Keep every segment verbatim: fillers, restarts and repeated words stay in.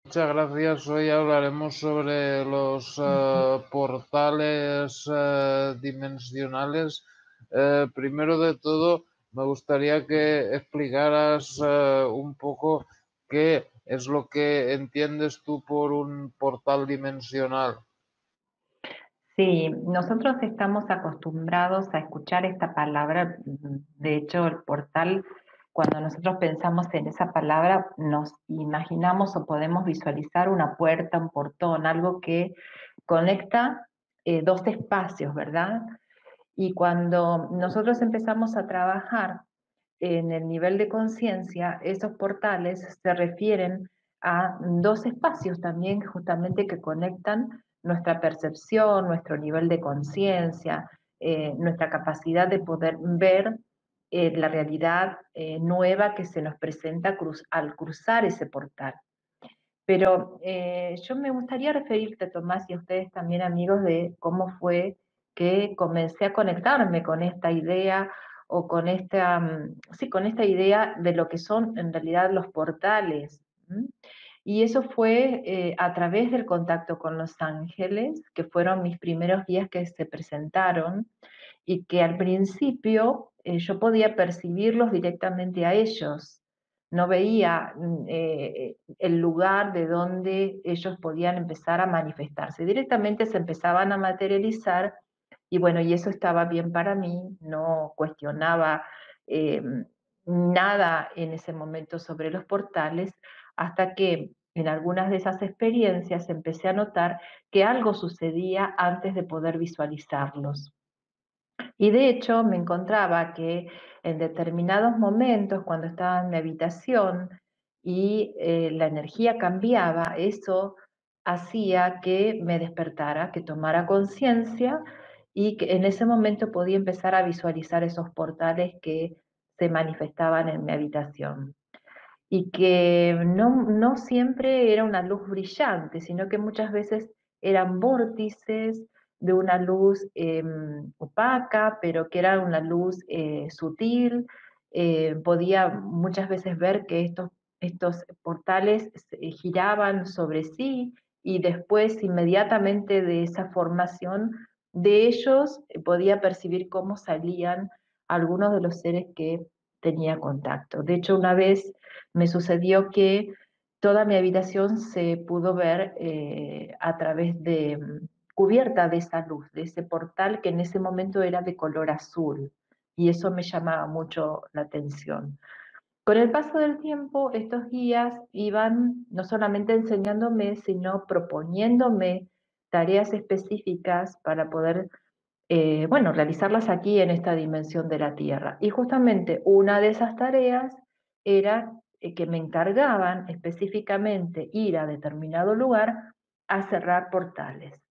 Muchas gracias. Hoy hablaremos sobre los eh, portales eh, dimensionales. Eh, primero de todo, me gustaría que explicaras eh, un poco qué es lo que entiendes tú por un portal dimensional. Sí, nosotros estamos acostumbrados a escuchar esta palabra. mm, De hecho, el portal, cuando nosotros pensamos en esa palabra, nos imaginamos o podemos visualizar una puerta, un portón, algo que conecta eh, dos espacios, ¿verdad? Y cuando nosotros empezamos a trabajar en el nivel de conciencia, esos portales se refieren a dos espacios también justamente que conectan nuestra percepción, nuestro nivel de conciencia, eh, nuestra capacidad de poder ver eh, la realidad eh, nueva que se nos presenta cruz, al cruzar ese portal. Pero eh, yo me gustaría referirte, Tomás, y a ustedes también, amigos, de cómo fue que comencé a conectarme con esta idea o con esta, mm, sí, con esta idea de lo que son en realidad los portales. ¿M? Y eso fue eh, a través del contacto con los ángeles, que fueron mis primeros días que se presentaron y que al principio eh, yo podía percibirlos directamente a ellos. No veía mm, eh, el lugar de donde ellos podían empezar a manifestarse. Directamente se empezaban a materializar y bueno, y eso estaba bien para mí, no cuestionaba eh, nada en ese momento sobre los portales, hasta que en algunas de esas experiencias empecé a notar que algo sucedía antes de poder visualizarlos. Y de hecho me encontraba que en determinados momentos, cuando estaba en mi habitación y eh, la energía cambiaba, eso hacía que me despertara, que tomara conciencia y que en ese momento podía empezar a visualizar esos portales que se manifestaban en mi habitación y que no, no siempre era una luz brillante, sino que muchas veces eran vórtices de una luz eh, opaca, pero que era una luz eh, sutil. Eh, podía muchas veces ver que estos, estos portales se giraban sobre sí y después inmediatamente de esa formación de ellos eh, podía percibir cómo salían algunos de los seres que tenía contacto. De hecho, una vez me sucedió que toda mi habitación se pudo ver eh, a través de, mm, cubierta de esa luz, de ese portal que en ese momento era de color azul, y eso me llamaba mucho la atención. Con el paso del tiempo, estos guías iban no solamente enseñándome, sino proponiéndome tareas específicas para poder, eh, bueno, realizarlas aquí en esta dimensión de la Tierra. Y justamente una de esas tareas era eh, que me encargaban específicamente ir a determinado lugar a cerrar portales.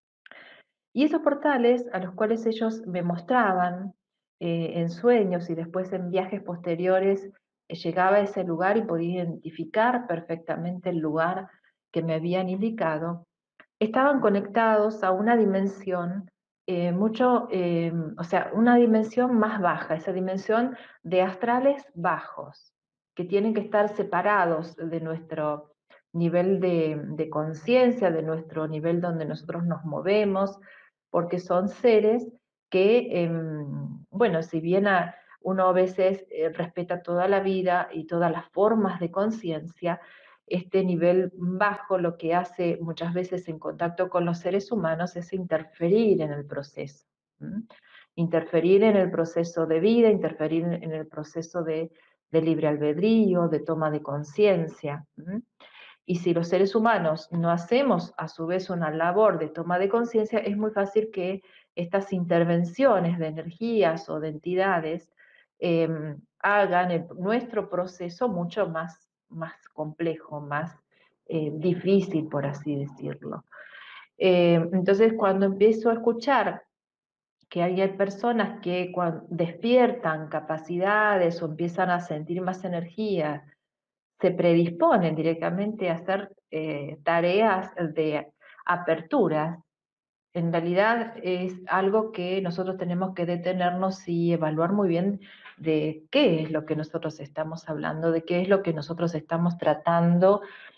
Y esos portales a los cuales ellos me mostraban eh, en sueños y después en viajes posteriores, eh, llegaba a ese lugar y podía identificar perfectamente el lugar que me habían indicado, estaban conectados a una dimensión eh, mucho, eh, o sea, una dimensión más baja, esa dimensión de astrales bajos, que tienen que estar separados de nuestro nivel de, de conciencia, de nuestro nivel donde nosotros nos movemos, porque son seres que, eh, bueno, si bien a, uno a veces eh, respeta toda la vida y todas las formas de conciencia, este nivel bajo lo que hace muchas veces en contacto con los seres humanos es interferir en el proceso. ¿M? Interferir en el proceso de vida, interferir en el proceso de, de libre albedrío, de toma de conciencia. Y si los seres humanos no hacemos a su vez una labor de toma de conciencia, es muy fácil que estas intervenciones de energías o de entidades eh, hagan el, nuestro proceso mucho más, más complejo, más eh, difícil, por así decirlo. Eh, entonces, cuando empiezo a escuchar que hay personas que cuando despiertan capacidades o empiezan a sentir más energía, se predisponen directamente a hacer eh, tareas de apertura. En realidad es algo que nosotros tenemos que detenernos y evaluar muy bien de qué es lo que nosotros estamos hablando, de qué es lo que nosotros estamos tratando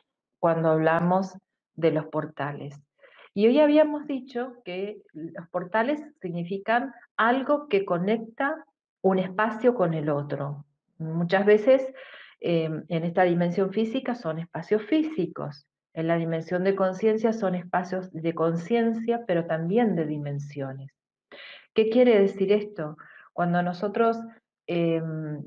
cuando hablamos de los portales. Y hoy habíamos dicho que los portales significan algo que conecta un espacio con el otro. Muchas veces eh, en esta dimensión física son espacios físicos, en la dimensión de conciencia son espacios de conciencia, pero también de dimensiones. ¿Qué quiere decir esto? Cuando nosotros eh,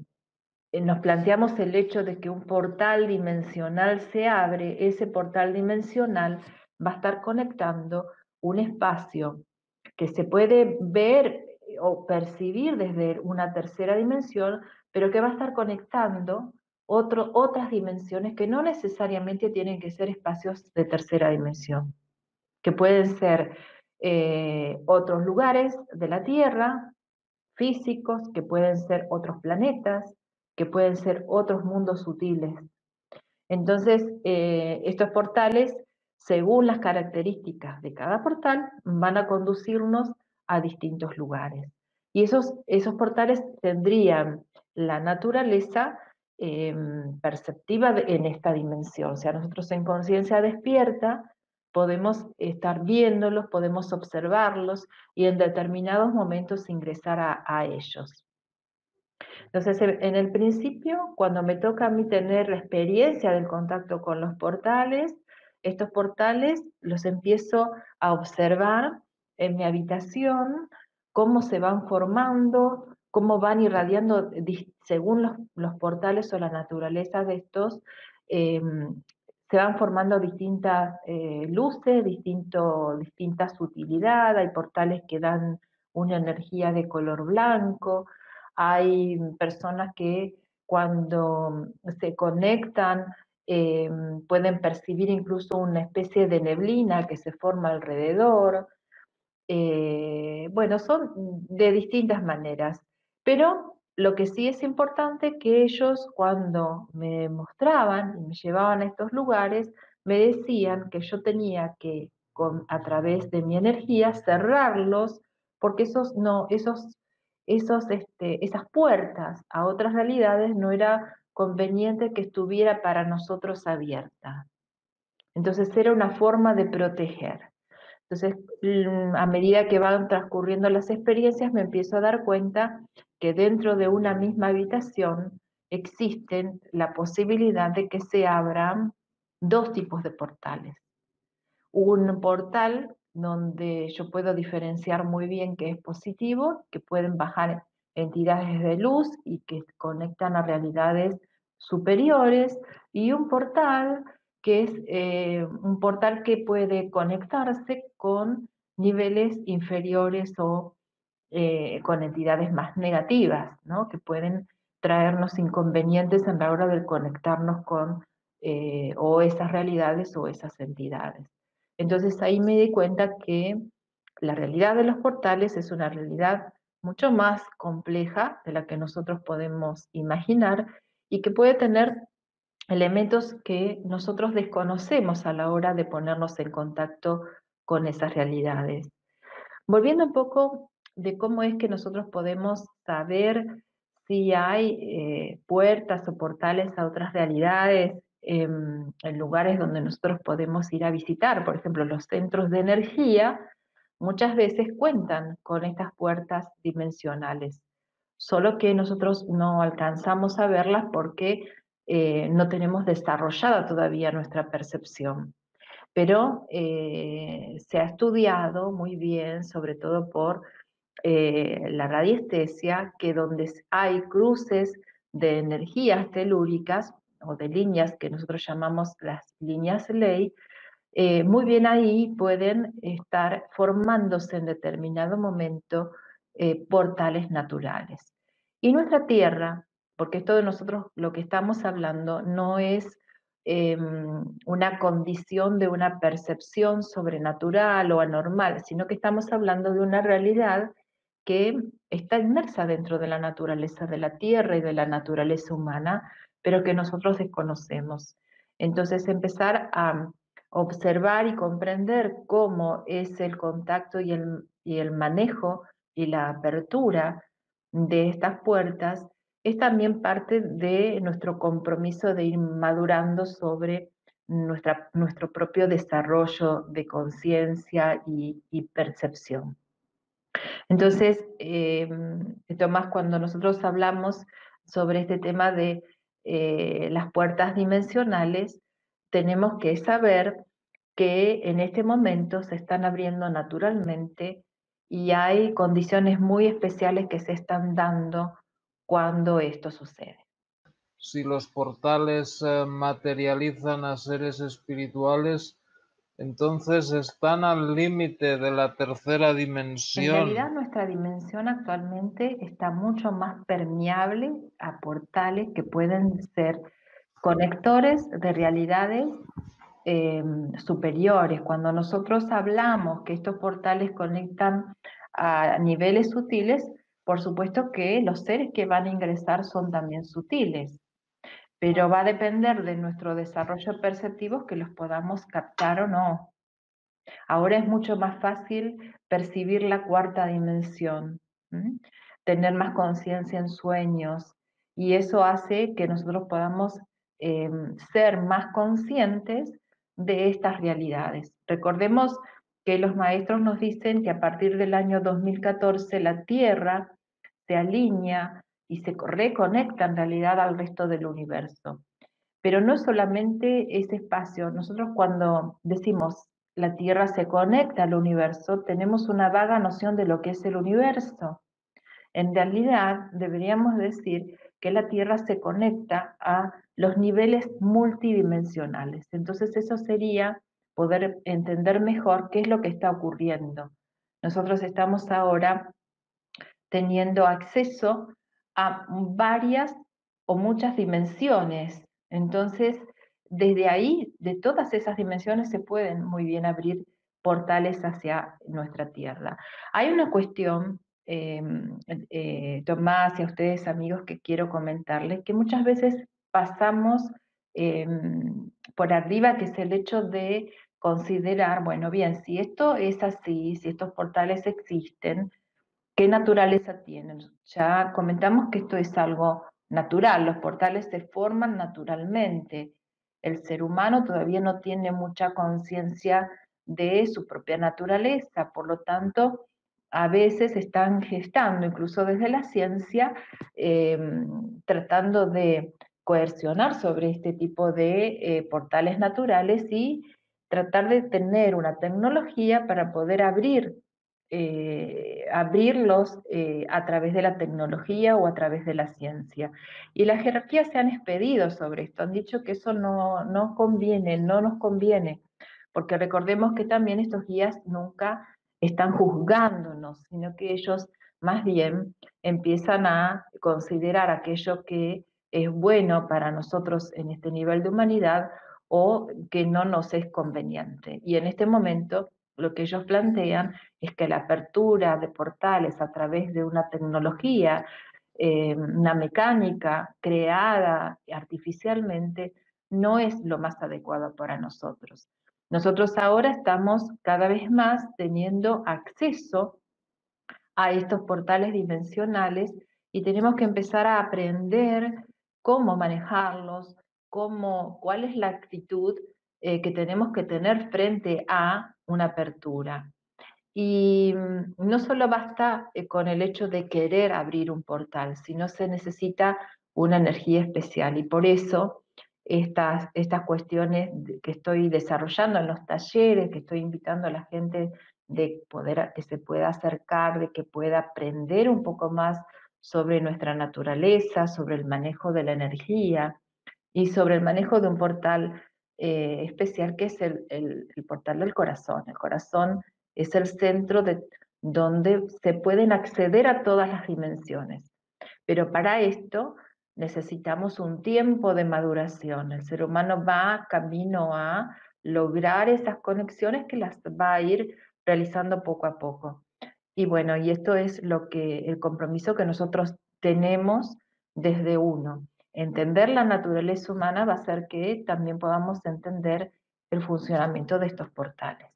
nos planteamos el hecho de que un portal dimensional se abre, ese portal dimensional va a estar conectando un espacio que se puede ver o percibir desde una tercera dimensión, pero que va a estar conectando otro, otras dimensiones que no necesariamente tienen que ser espacios de tercera dimensión, que pueden ser eh, otros lugares de la Tierra, físicos, que pueden ser otros planetas, que pueden ser otros mundos sutiles. Entonces, eh, estos portales, según las características de cada portal, van a conducirnos a distintos lugares. Y esos, esos portales tendrían la naturaleza eh, perceptiva de, en esta dimensión. O sea, nosotros en conciencia despierta podemos estar viéndolos, podemos observarlos y en determinados momentos ingresar a, a ellos. Entonces, en el principio, cuando me toca a mí tener la experiencia del contacto con los portales, estos portales los empiezo a observar en mi habitación, cómo se van formando, cómo van irradiando según los, los portales o la naturaleza de estos, eh, se van formando distintas eh, luces, distinto, distinta sutilidad, hay portales que dan una energía de color blanco, hay personas que cuando se conectan eh, pueden percibir incluso una especie de neblina que se forma alrededor. Eh, bueno, son de distintas maneras, pero lo que sí es importante que ellos cuando me mostraban y me llevaban a estos lugares, me decían que yo tenía que con, a través de mi energía cerrarlos, porque esos no, esos, esos, este, esas puertas a otras realidades no era conveniente que estuviera para nosotros abierta. Entonces era una forma de proteger. Entonces, a medida que van transcurriendo las experiencias, me empiezo a dar cuenta que dentro de una misma habitación existen la posibilidad de que se abran dos tipos de portales. Un portal donde yo puedo diferenciar muy bien que es positivo, que pueden bajar entidades de luz y que conectan a realidades superiores, y un portal que es eh, un portal que puede conectarse con niveles inferiores o eh, con entidades más negativas, ¿no? Que pueden traernos inconvenientes en la hora de conectarnos con eh, o esas realidades o esas entidades. Entonces ahí me di cuenta que la realidad de los portales es una realidad mucho más compleja de la que nosotros podemos imaginar y que puede tener elementos que nosotros desconocemos a la hora de ponernos en contacto con esas realidades. Volviendo un poco de cómo es que nosotros podemos saber si hay eh, puertas o portales a otras realidades en, en lugares donde nosotros podemos ir a visitar, por ejemplo, los centros de energía, muchas veces cuentan con estas puertas dimensionales, solo que nosotros no alcanzamos a verlas porque eh, no tenemos desarrollada todavía nuestra percepción. Pero eh, se ha estudiado muy bien, sobre todo por eh, la radiestesia, que donde hay cruces de energías telúricas o de líneas que nosotros llamamos las líneas ley, eh, muy bien ahí pueden estar formándose en determinado momento eh, portales naturales. Y nuestra Tierra, porque esto de nosotros lo que estamos hablando no es eh, una condición de una percepción sobrenatural o anormal, sino que estamos hablando de una realidad que está inmersa dentro de la naturaleza de la Tierra y de la naturaleza humana, pero que nosotros desconocemos. Entonces empezar a observar y comprender cómo es el contacto y el, y el manejo y la apertura de estas puertas es también parte de nuestro compromiso de ir madurando sobre nuestra, nuestro propio desarrollo de conciencia y, y percepción. Entonces, eh, Tomás, cuando nosotros hablamos sobre este tema de eh, las puertas dimensionales, tenemos que saber que en este momento se están abriendo naturalmente y hay condiciones muy especiales que se están dando cuando esto sucede. Si los portales eh, materializan a seres espirituales, entonces están al límite de la tercera dimensión. En realidad nuestra dimensión actualmente está mucho más permeable a portales que pueden ser conectores de realidades eh, superiores. Cuando nosotros hablamos que estos portales conectan a niveles sutiles, por supuesto que los seres que van a ingresar son también sutiles, pero va a depender de nuestro desarrollo perceptivo que los podamos captar o no. Ahora es mucho más fácil percibir la cuarta dimensión, ¿m? Tener más conciencia en sueños, y eso hace que nosotros podamos eh, ser más conscientes de estas realidades. Recordemos que los maestros nos dicen que a partir del año dos mil catorce la Tierra se alinea y se reconecta en realidad al resto del universo. Pero no solamente ese espacio. Nosotros cuando decimos la Tierra se conecta al universo, tenemos una vaga noción de lo que es el universo. En realidad deberíamos decir que la Tierra se conecta a los niveles multidimensionales. Entonces eso sería poder entender mejor qué es lo que está ocurriendo. Nosotros estamos ahora teniendo acceso a varias o muchas dimensiones. Entonces, desde ahí, de todas esas dimensiones, se pueden muy bien abrir portales hacia nuestra Tierra. Hay una cuestión, eh, eh, Tomás y a ustedes amigos, que quiero comentarles, que muchas veces pasamos eh, por arriba, que es el hecho de considerar, bueno, bien, si esto es así, si estos portales existen, ¿qué naturaleza tienen? Ya comentamos que esto es algo natural, los portales se forman naturalmente. El ser humano todavía no tiene mucha conciencia de su propia naturaleza, por lo tanto, a veces están gestando, incluso desde la ciencia, eh, tratando de coercionar sobre este tipo de eh, portales naturales y tratar de tener una tecnología para poder abrir eh, abrirlos eh, a través de la tecnología o a través de la ciencia. Y las jerarquías se han expedido sobre esto, han dicho que eso no, no conviene, no nos conviene, porque recordemos que también estos guías nunca están juzgándonos, sino que ellos más bien empiezan a considerar aquello que es bueno para nosotros en este nivel de humanidad o que no nos es conveniente. Y en este momento lo que ellos plantean es que la apertura de portales a través de una tecnología, eh, una mecánica creada artificialmente, no es lo más adecuado para nosotros. Nosotros ahora estamos cada vez más teniendo acceso a estos portales dimensionales y tenemos que empezar a aprender cómo manejarlos, cómo, cuál es la actitud eh, que tenemos que tener frente a una apertura. Y mm, no solo basta eh, con el hecho de querer abrir un portal, sino se necesita una energía especial. Y por eso estas, estas cuestiones que estoy desarrollando en los talleres, que estoy invitando a la gente de poder, que se pueda acercar, de que pueda aprender un poco más sobre nuestra naturaleza, sobre el manejo de la energía y sobre el manejo de un portal eh, especial que es el, el, el portal del corazón. El corazón es el centro de donde se pueden acceder a todas las dimensiones. Pero para esto necesitamos un tiempo de maduración. El ser humano va camino a lograr esas conexiones que las va a ir realizando poco a poco. Y bueno, y esto es lo que el compromiso que nosotros tenemos desde uno. Entender la naturaleza humana va a hacer que también podamos entender el funcionamiento de estos portales.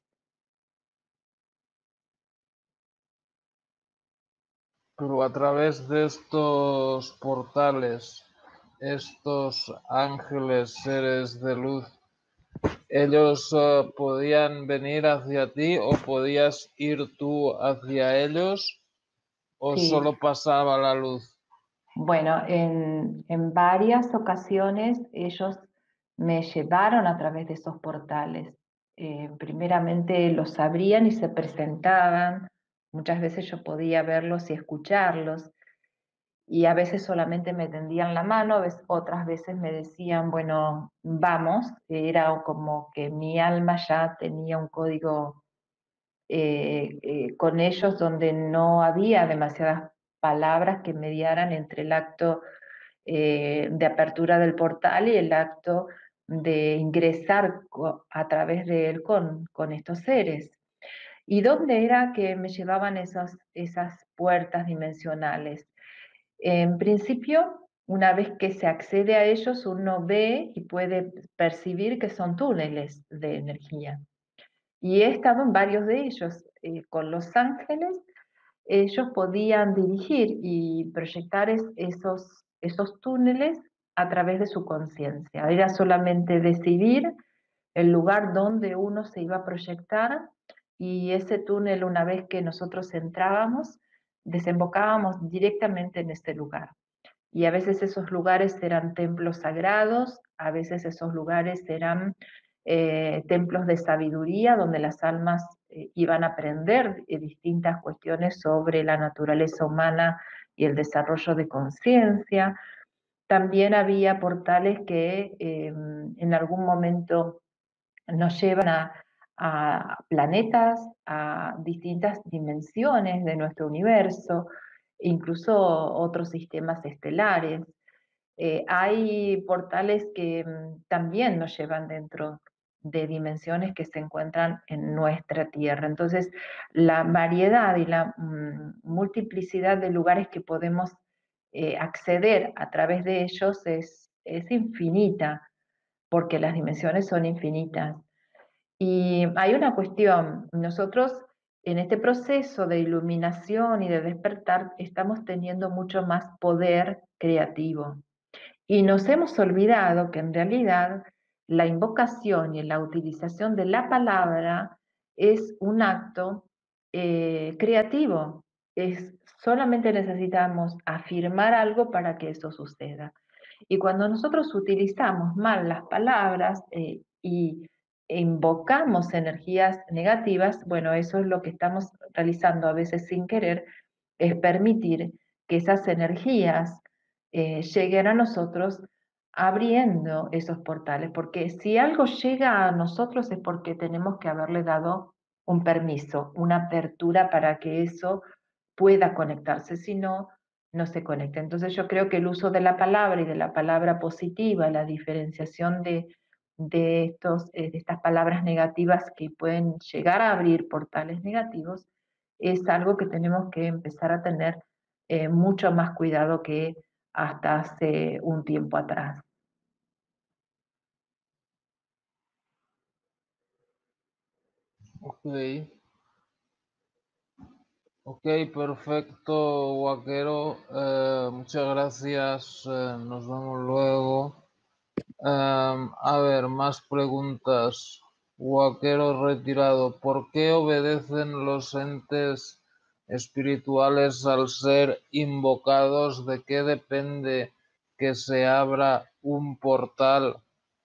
Pero a través de estos portales, estos ángeles, seres de luz, ¿Ellos uh, podían venir hacia ti o podías ir tú hacia ellos o Sí, solo pasaba la luz? bueno, en, en varias ocasiones ellos me llevaron a través de esos portales. Eh, primeramente los abrían y se presentaban. Muchas veces yo podía verlos y escucharlos. Y a veces solamente me tendían la mano, a veces- otras veces me decían, bueno, vamos. Era como que mi alma ya tenía un código eh, eh, con ellos donde no había demasiadas palabras que mediaran entre el acto eh, de apertura del portal y el acto de ingresar a través de él con, con estos seres. ¿Y dónde era que me llevaban esas, esas puertas dimensionales? En principio, una vez que se accede a ellos, uno ve y puede percibir que son túneles de energía. Y he estado en varios de ellos. Eh, con los ángeles, ellos podían dirigir y proyectar es- esos, esos túneles a través de su conciencia. Era solamente decidir el lugar donde uno se iba a proyectar y ese túnel, una vez que nosotros entrábamos, desembocábamos directamente en ese lugar. Y a veces esos lugares eran templos sagrados, a veces esos lugares eran eh, templos de sabiduría, donde las almas eh, iban a aprender eh, distintas cuestiones sobre la naturaleza humana y el desarrollo de conciencia. También había portales que eh, en algún momento nos llevan a, a planetas, a distintas dimensiones de nuestro universo, incluso otros sistemas estelares. Eh, hay portales que mm, también nos llevan dentro de dimensiones que se encuentran en nuestra Tierra. Entonces, la variedad y la mm, multiplicidad de lugares que podemos eh, acceder a través de ellos es, es infinita, porque las dimensiones son infinitas. Y hay una cuestión, nosotros en este proceso de iluminación y de despertar estamos teniendo mucho más poder creativo. Y nos hemos olvidado que en realidad la invocación y la utilización de la palabra es un acto eh, creativo. Es, solamente necesitamos afirmar algo para que eso suceda. Y cuando nosotros utilizamos mal las palabras eh, y invocamos energías negativas, bueno, eso es lo que estamos realizando a veces sin querer, es permitir que esas energías eh, lleguen a nosotros abriendo esos portales, porque si algo llega a nosotros es porque tenemos que haberle dado un permiso, una apertura para que eso pueda conectarse, si no, no se conecta. Entonces yo creo que el uso de la palabra y de la palabra positiva, la diferenciación de, de, estos, eh, de estas palabras negativas que pueden llegar a abrir portales negativos, es algo que tenemos que empezar a tener eh, mucho más cuidado que hasta hace un tiempo atrás. Ok, ok, perfecto, Vaquero. Eh, muchas gracias. Eh, nos vemos luego. Em, a ver, más preguntas. Vaquero retirado. ¿Por qué obedecen los entes espirituales al ser invocados? ¿De qué depende que se abra un portal?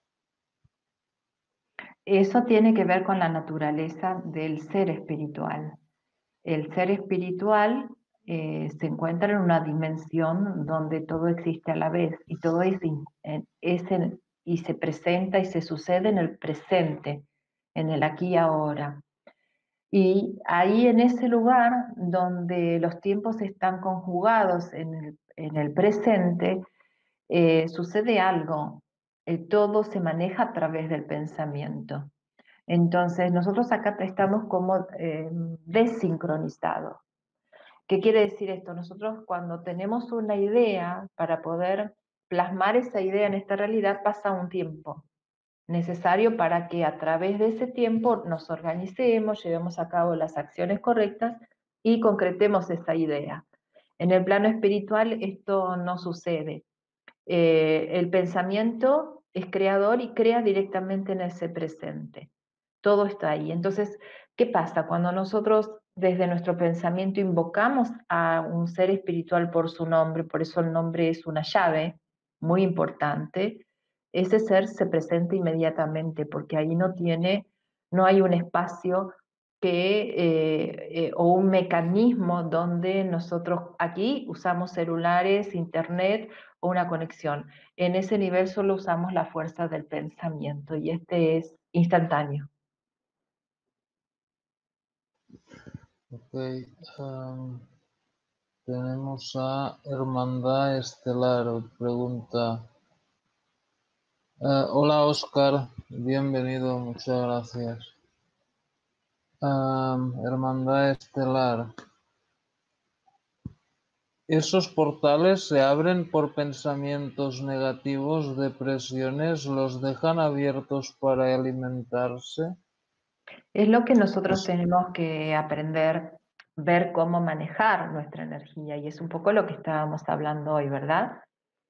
Eso tiene que ver con la naturaleza del ser espiritual. El ser espiritual eh, se encuentra en una dimensión donde todo existe a la vez y todo es, es en, y se presenta y se sucede en el presente, en el aquí y ahora. Y ahí en ese lugar donde los tiempos están conjugados en el, en el presente, eh, sucede algo. Eh, todo se maneja a través del pensamiento. Entonces, nosotros acá estamos como eh, desincronizados. ¿Qué quiere decir esto? Nosotros cuando tenemos una idea, para poder plasmar esa idea en esta realidad, pasa un tiempo necesario para que a través de ese tiempo nos organicemos, llevemos a cabo las acciones correctas y concretemos esa idea. En el plano espiritual esto no sucede. Eh, el pensamiento es creador y crea directamente en ese presente. Todo está ahí. Entonces, ¿qué pasa? Cuando nosotros desde nuestro pensamiento invocamos a un ser espiritual por su nombre, por eso el nombre es una llave muy importante, ese ser se presenta inmediatamente porque ahí no tiene, no hay un espacio que, eh, eh, o un mecanismo donde nosotros aquí usamos celulares, internet o una conexión. En ese nivel solo usamos la fuerza del pensamiento y este es instantáneo. Ok, am, tenemos a Hermandad Estelar, pregunta. eh, hola Oscar, bienvenido, muchas gracias. Am, Hermandad Estelar, ¿esos portales se abren por pensamientos negativos, depresiones, los dejan abiertos para alimentarse? Es lo que nosotros Es- tenemos que aprender, ver cómo manejar nuestra energía y es un poco lo que estábamos hablando hoy, ¿verdad?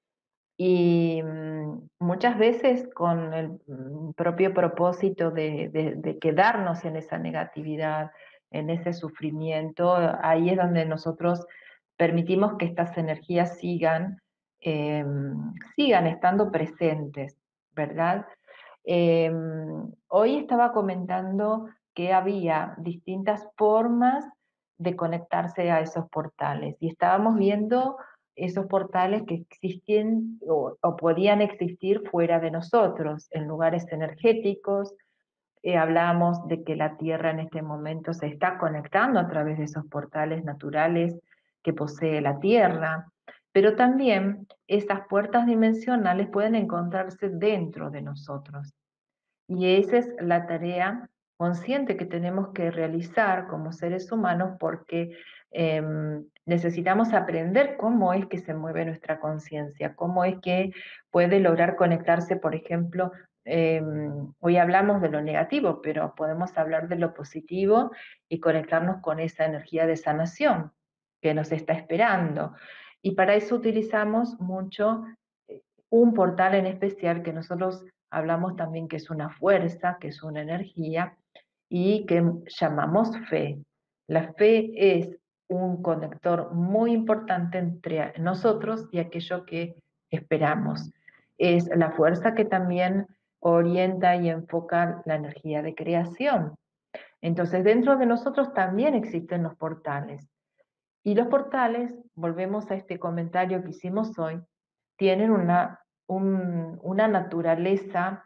Y mm, muchas veces con el mm, propio propósito de, de- de quedarnos en esa negatividad, en ese sufrimiento, ahí es donde nosotros permitimos que estas energías sigan, eh, sigan estando presentes, ¿verdad? Eh, Hoy estaba comentando que había distintas formas de conectarse a esos portales y estábamos viendo esos portales que existen o, o podían existir fuera de nosotros, en lugares energéticos. Eh, hablamos de que la Tierra en este momento se está conectando a través de esos portales naturales que posee la Tierra, pero también esas puertas dimensionales pueden encontrarse dentro de nosotros. Y esa es la tarea consciente que tenemos que realizar como seres humanos porque eh, necesitamos aprender cómo es que se mueve nuestra conciencia, cómo es que puede lograr conectarse, por ejemplo, eh, hoy hablamos de lo negativo, pero podemos hablar de lo positivo y conectarnos con esa energía de sanación que nos está esperando. Y para eso utilizamos mucho eh, un portal en especial que nosotros hablamos también que es una fuerza, que es una energía y que llamamos fe. La fe es un conector muy importante entre nosotros y aquello que esperamos. Es la fuerza que también orienta y enfoca la energía de creación. Entonces, dentro de nosotros también existen los portales. Y los portales, volvemos a este comentario que hicimos hoy, tienen una, un, una naturaleza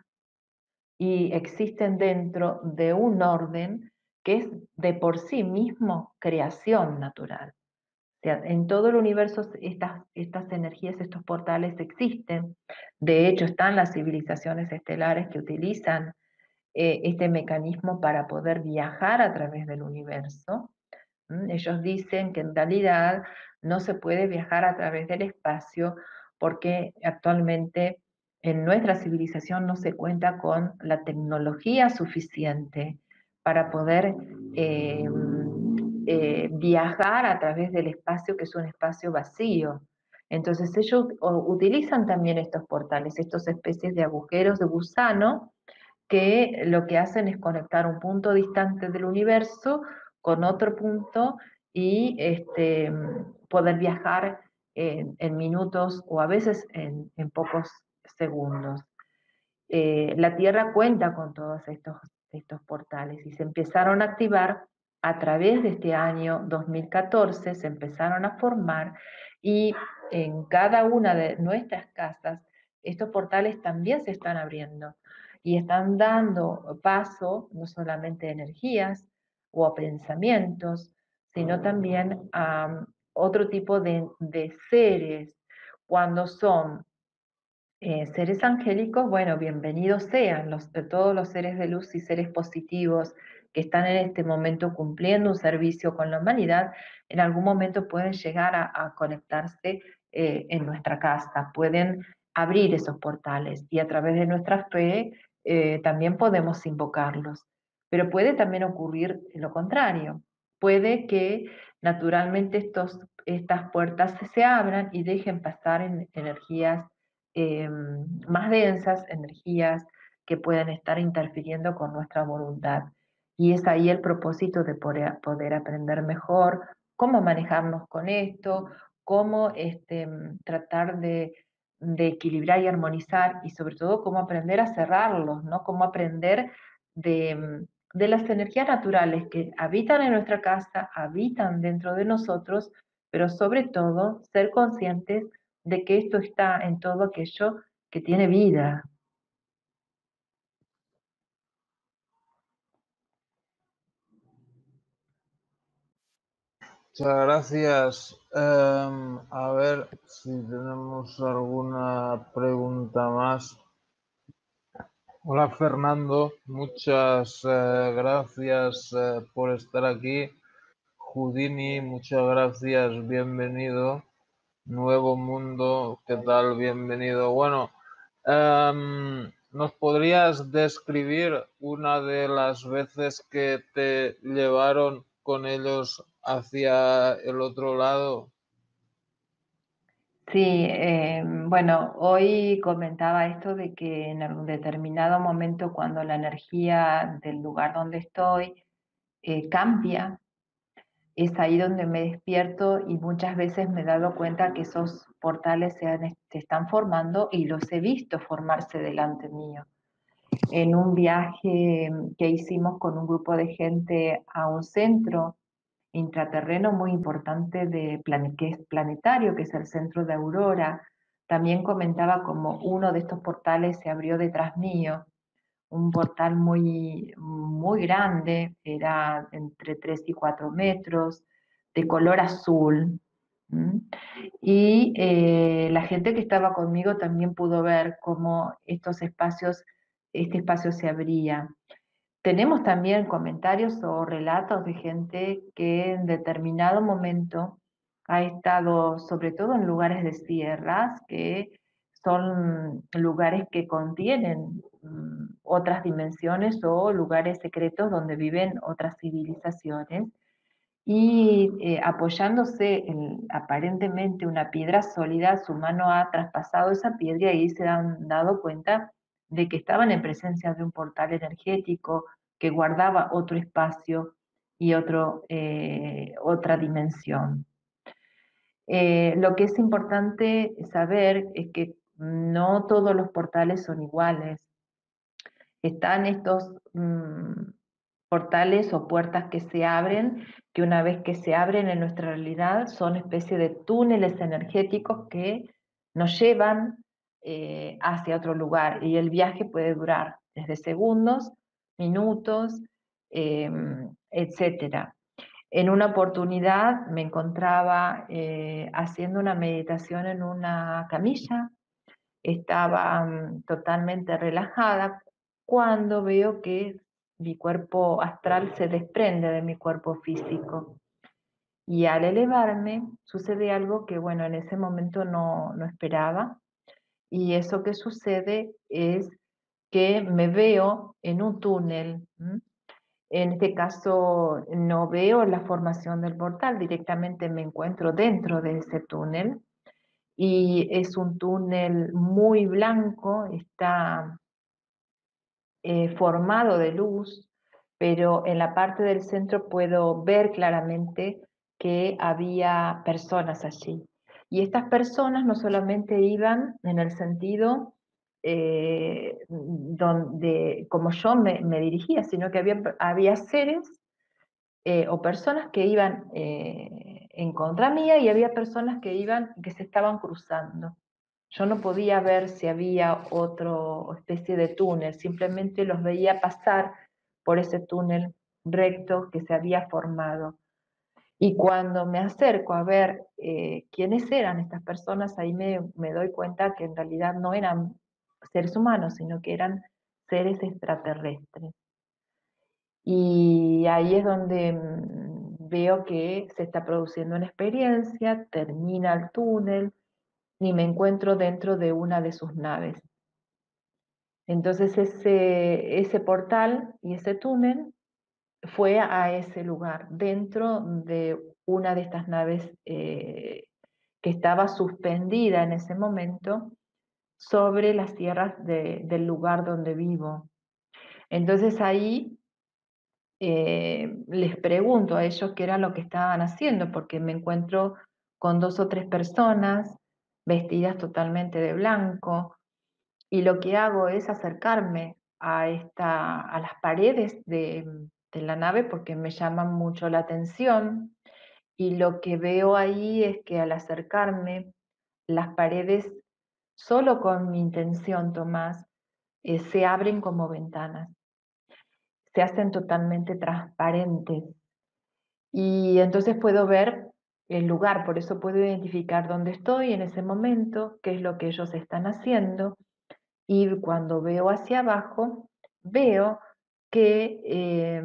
y existen dentro de un orden que es de por sí mismo creación natural. O sea, en todo el universo estas, estas energías, estos portales existen. De hecho, están las civilizaciones estelares que utilizan eh, este mecanismo para poder viajar a través del universo. ¿Mm? Ellos dicen que en realidad no se puede viajar a través del espacio porque actualmente en nuestra civilización no se cuenta con la tecnología suficiente para poder eh, eh, viajar a través del espacio, que es un espacio vacío. Entonces ellos utilizan también estos portales, estas especies de agujeros de gusano, que lo que hacen es conectar un punto distante del universo con otro punto y este, poder viajar en, en minutos o a veces en, en pocos segundos. Eh, la Tierra cuenta con todos estos, estos portales y se empezaron a activar a través de este año dos mil catorce, se empezaron a formar y en cada una de nuestras casas estos portales también se están abriendo y están dando paso no solamente a energías o a pensamientos, sino también a otro tipo de, de seres cuando son eh, seres angélicos, bueno, bienvenidos sean los, de todos los seres de luz y seres positivos que están en este momento cumpliendo un servicio con la humanidad, en algún momento pueden llegar a, a conectarse eh, en nuestra casa, pueden abrir esos portales y a través de nuestra fe eh, también podemos invocarlos. Pero puede también ocurrir lo contrario. Puede que naturalmente estos, estas puertas se abran y dejen pasar en energías eh, más densas, energías que pueden estar interfiriendo con nuestra voluntad. Y es ahí el propósito de poder, poder aprender mejor cómo manejarnos con esto, cómo este, tratar de, de equilibrar y armonizar, y sobre todo cómo aprender a cerrarlos, ¿no? Cómo aprender de, de las energías naturales que habitan en nuestra casa, habitan dentro de nosotros, pero sobre todo ser conscientes de que esto está en todo aquello que tiene vida. Muchas gracias. Em, a ver si tenemos alguna pregunta más. Hola Fernando, muchas eh, gracias eh, por estar aquí. Houdini, muchas gracias, bienvenido. Nuevo Mundo, ¿qué tal? Bienvenido. Bueno, em, ¿nos podrías describir una de las veces que te llevaron con ellos hacia el otro lado? Sí, eh, bueno, hoy comentaba esto de que en algún determinado momento cuando la energía del lugar donde estoy eh, cambia, es ahí donde me despierto y muchas veces me he dado cuenta que esos portales se, han- se están formando y los he visto formarse delante mío. En un viaje que hicimos con un grupo de gente a un centro intraterreno muy importante de plane- que es planetario, que es el centro de Aurora. También comentaba como uno de estos portales se abrió detrás mío, un portal muy, muy grande, era entre tres y cuatro metros, de color azul. ¿m? Y eh, la gente que estaba conmigo también pudo ver cómo estos espacios, este espacio se abría. Tenemos también comentarios o relatos de gente que en determinado momento ha estado, sobre todo en lugares de sierras, que son lugares que contienen mm, otras dimensiones o lugares secretos donde viven otras civilizaciones y eh, apoyándose en aparentemente una piedra sólida, su mano ha traspasado esa piedra y ahí se han dado cuenta de que estaban en presencia de un portal energético que guardaba otro espacio y otro, eh, otra dimensión. Eh, lo que es importante saber es que no todos los portales son iguales. Están estos mm, portales o puertas que se abren, que una vez que se abren en nuestra realidad son especie de túneles energéticos que nos llevan eh, hacia otro lugar y el viaje puede durar desde segundos, minutos, eh, etcétera. En una oportunidad me encontraba eh, haciendo una meditación en una camilla, estaba mm, totalmente relajada cuando veo que mi cuerpo astral se desprende de mi cuerpo físico. Y al elevarme sucede algo que, bueno, en ese momento no, no esperaba. Y eso que sucede es que me veo en un túnel. ¿m? En este caso no veo la formación del portal, directamente me encuentro dentro de ese túnel y es un túnel muy blanco, está eh, formado de luz, pero en la parte del centro puedo ver claramente que había personas allí. Y estas personas no solamente iban en el sentido eh, donde, como yo me, me dirigía, sino que había, había seres eh, o personas que iban eh, en contra mía y había personas que iban, que se estaban cruzando. Yo no podía ver si había otra especie de túnel, simplemente los veía pasar por ese túnel recto que se había formado. Y cuando me acerco a ver eh, quiénes eran estas personas, ahí me, me doy cuenta que en realidad no eran seres humanos, sino que eran seres extraterrestres. Y ahí es donde mm, veo que se está produciendo una experiencia, termina el túnel y me encuentro dentro de una de sus naves. Entonces ese, ese portal y ese túnel fue a ese lugar, dentro de una de estas naves eh, que estaba suspendida en ese momento sobre las sierras de- del lugar donde vivo. Entonces ahí eh, les pregunto a ellos qué era lo que estaban haciendo, porque me encuentro con dos o tres personas vestidas totalmente de blanco, y lo que hago es acercarme a, esta, a las paredes de, de la nave porque me llaman mucho la atención, y lo que veo ahí es que al acercarme, las paredes, solo con mi intención, Tomás, eh, se abren como ventanas, se hacen totalmente transparentes. Y entonces puedo ver el lugar, por eso puedo identificar dónde estoy en ese momento, qué es lo que ellos están haciendo, y cuando veo hacia abajo, veo que eh,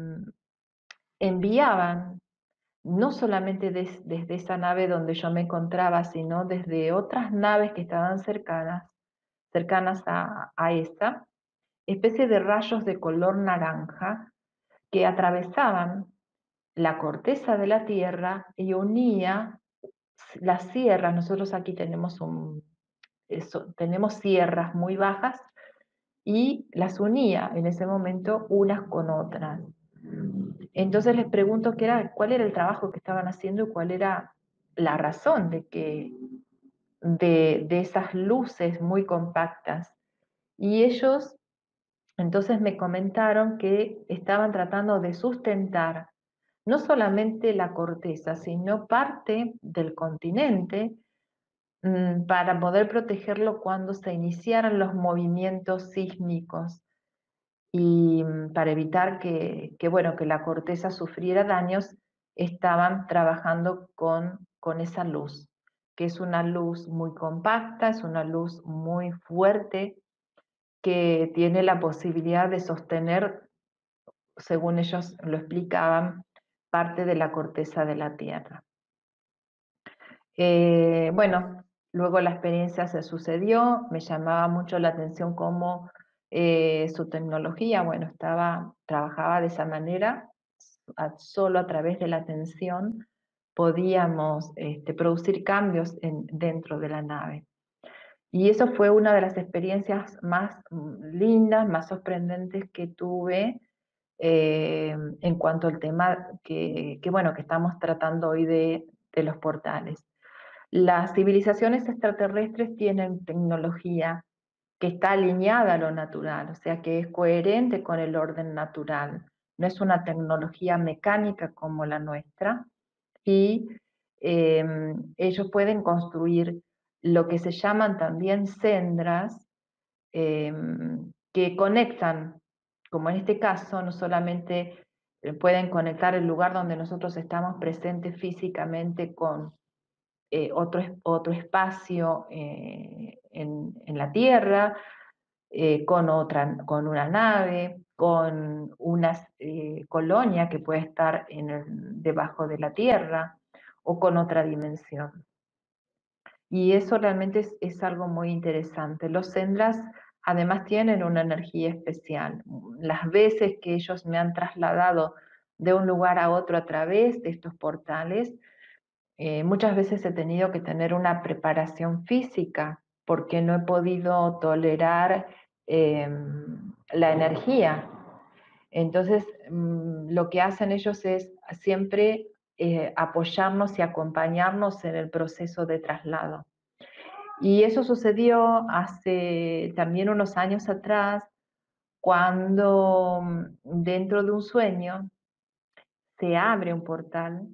enviaban, no solamente des, desde esa nave donde yo me encontraba, sino desde otras naves que estaban cercanas, cercanas a, a esta, especie de rayos de color naranja que atravesaban la corteza de la Tierra y unía las sierras. Nosotros aquí tenemos, un, eso, tenemos sierras muy bajas y las unía en ese momento unas con otras. Entonces les pregunto qué era, cuál era el trabajo que estaban haciendo y cuál era la razón de, que, de, de esas luces muy compactas. Y ellos entonces me comentaron que estaban tratando de sustentar no solamente la corteza, sino parte del continente mm, para poder protegerlo cuando se iniciaran los movimientos sísmicos y mm, para evitar que, que, bueno, que la corteza sufriera daños, estaban trabajando con, con esa luz, que es una luz muy compacta, es una luz muy fuerte, que tiene la posibilidad de sostener, según ellos lo explicaban, parte de la corteza de la Tierra. Eh, bueno, luego la experiencia se sucedió, me llamaba mucho la atención cómo eh, su tecnología, bueno, estaba, trabajaba de esa manera, a- solo a través de la atención podíamos este, producir cambios en- dentro de la nave. Y eso fue una de las experiencias más mm, lindas, más sorprendentes que tuve eh, en cuanto al tema que, que, bueno, que estamos tratando hoy de, de los portales. Las civilizaciones extraterrestres tienen tecnología que está alineada a lo natural, o sea que es coherente con el orden natural. No es una tecnología mecánica como la nuestra, y eh, ellos pueden construir lo que se llaman también sendras eh, que conectan, como en este caso, no solamente eh, pueden conectar el lugar donde nosotros estamos presentes físicamente con eh, otro, otro espacio eh, en, en, la Tierra, eh, con, otra, con una nave, con una eh, colonia que puede estar en el, debajo de la Tierra o con otra dimensión. Y eso realmente es, es algo muy interesante. Los Sendras además tienen una energía especial. Las veces que ellos me han trasladado de un lugar a otro a través de estos portales, eh, muchas veces he tenido que tener una preparación física porque no he podido tolerar eh, la energía. Entonces, mm, lo que hacen ellos es siempre eh, apoyarnos y acompañarnos en el proceso de traslado. Y eso sucedió hace también unos años atrás, cuando mm, dentro de un sueño se abre un portal.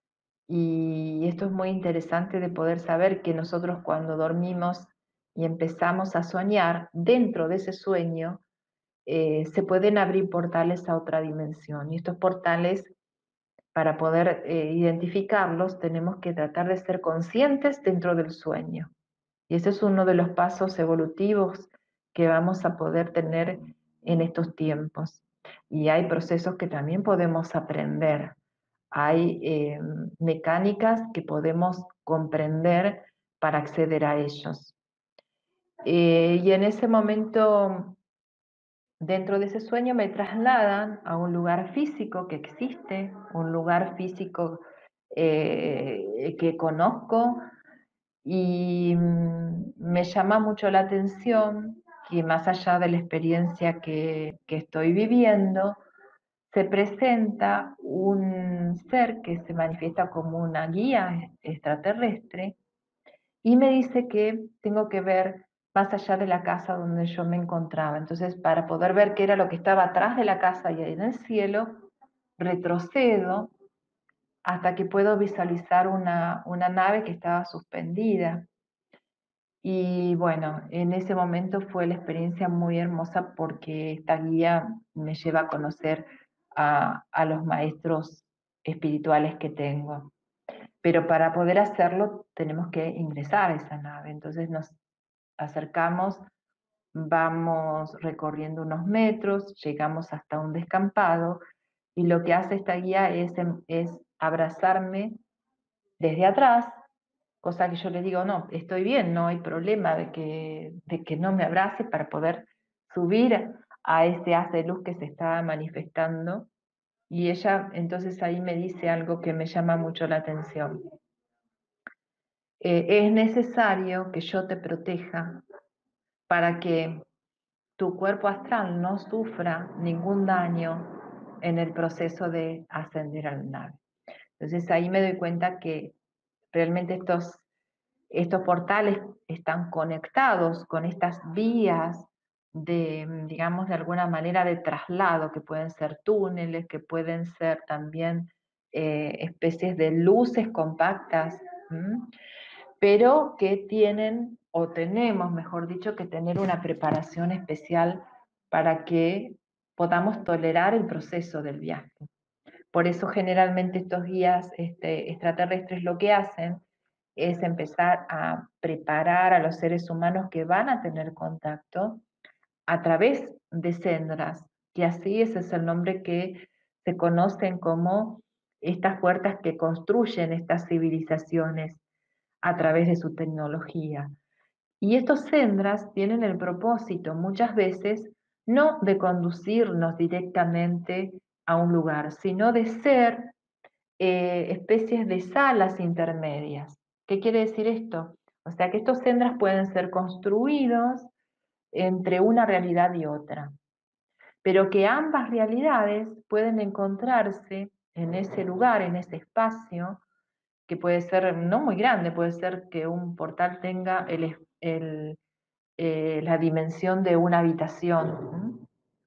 Y esto es muy interesante de poder saber que nosotros cuando dormimos y empezamos a soñar, dentro de ese sueño eh, se pueden abrir portales a otra dimensión. Y estos portales, para poder eh, identificarlos, tenemos que tratar de ser conscientes dentro del sueño. Y ese es uno de los pasos evolutivos que vamos a poder tener en estos tiempos. Y hay procesos que también podemos aprender. Hay eh, mecánicas que podemos comprender para acceder a ellos. Eh, y en ese momento, dentro de ese sueño, me trasladan a un lugar físico que existe, un lugar físico eh, que conozco, Y mm, me llama mucho la atención que más allá de la experiencia que, que estoy viviendo, se presenta un ser que se manifiesta como una guía extraterrestre y me dice que tengo que ver más allá de la casa donde yo me encontraba. Entonces, para poder ver qué era lo que estaba atrás de la casa y en el cielo, retrocedo hasta que puedo visualizar una, una nave que estaba suspendida. Y bueno, en ese momento fue la experiencia muy hermosa porque esta guía me lleva a conocer a, a los maestros espirituales que tengo. Pero para poder hacerlo tenemos que ingresar a esa nave. Entonces nos acercamos, vamos recorriendo unos metros, llegamos hasta un descampado y lo que hace esta guía es, es abrazarme desde atrás, cosa que yo le digo, no, estoy bien, no hay problema de que, de que no me abrace para poder subir a ese haz de luz que se está manifestando. Y ella entonces ahí me dice algo que me llama mucho la atención. Eh, es necesario que yo te proteja para que tu cuerpo astral no sufra ningún daño en el proceso de ascender a la nave. Entonces ahí me doy cuenta que realmente estos, estos portales están conectados con estas vías de, digamos, de alguna manera de traslado, que pueden ser túneles, que pueden ser también eh, especies de luces compactas, ¿m? Pero que tienen, o tenemos, mejor dicho, que tener una preparación especial para que podamos tolerar el proceso del viaje. Por eso generalmente estos guías este, extraterrestres lo que hacen es empezar a preparar a los seres humanos que van a tener contacto a través de sendas, que así ese es el nombre que se conocen como estas puertas que construyen estas civilizaciones a través de su tecnología. Y estos sendras tienen el propósito muchas veces no de conducirnos directamente a un lugar, sino de ser eh, especies de salas intermedias. ¿Qué quiere decir esto? O sea que estos sendras pueden ser construidos entre una realidad y otra, pero que ambas realidades pueden encontrarse en ese lugar, en ese espacio, que puede ser no muy grande, puede ser que un portal tenga el, el, eh, la dimensión de una habitación.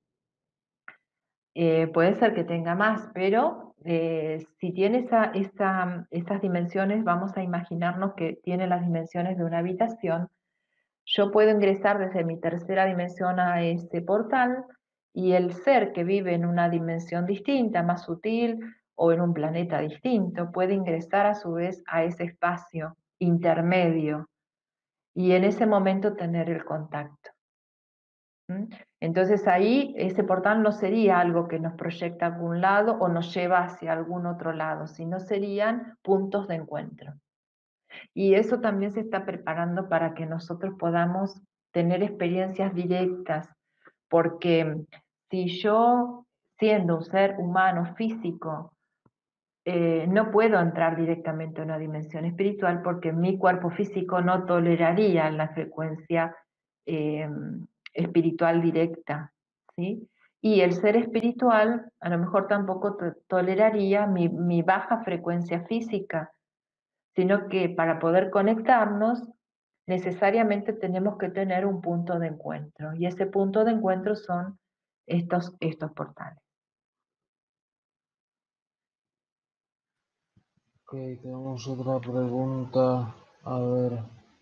Eh, puede ser que tenga más, pero eh, si tiene esa, esa, esas dimensiones, vamos a imaginarnos que tiene las dimensiones de una habitación. Yo puedo ingresar desde mi tercera dimensión a ese portal y el ser que vive en una dimensión distinta, más sutil o en un planeta distinto, puede ingresar a su vez a ese espacio intermedio y en ese momento tener el contacto. ¿Mm? Entonces ahí ese portal no sería algo que nos proyecta a algún lado o nos lleva hacia algún otro lado, sino serían puntos de encuentro. Y eso también se está preparando para que nosotros podamos tener experiencias directas, porque si yo, siendo un ser humano físico, eh, no puedo entrar directamente a una dimensión espiritual porque mi cuerpo físico no toleraría la frecuencia eh, espiritual directa, ¿sí? Y el ser espiritual a lo mejor tampoco to toleraría mi, mi baja frecuencia física, sino que para poder conectarnos necesariamente tenemos que tener un punto de encuentro, y ese punto de encuentro son estos, estos portales. Ok, tenemos otra pregunta. A ver.